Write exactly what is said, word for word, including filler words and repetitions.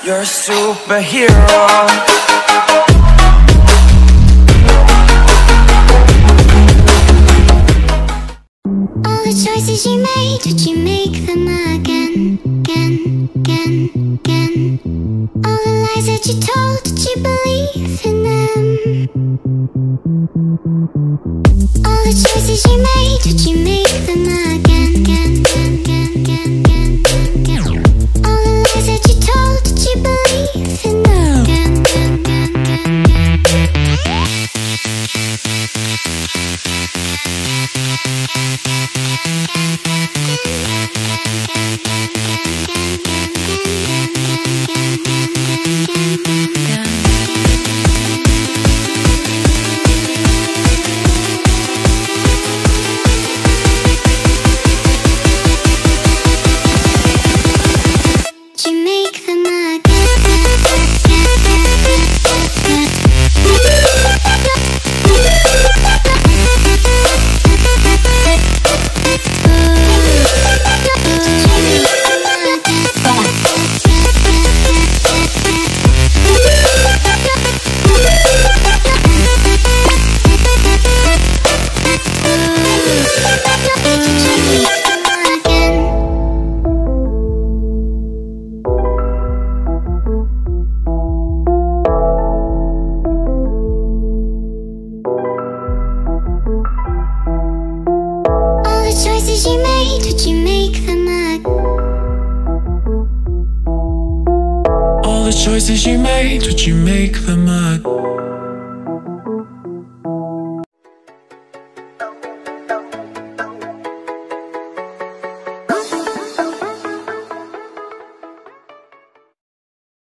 You're a superhero. All the choices you made, would you make them again, again, again, again? All the lies that you told, did you believe in them? All the choices you made, would you make them again, again, again, again, again, again? All the lies that you told, did you believe in them? Again, again, again, again, again. Choices you made, would you make them again? All the choices you made, would you make them again?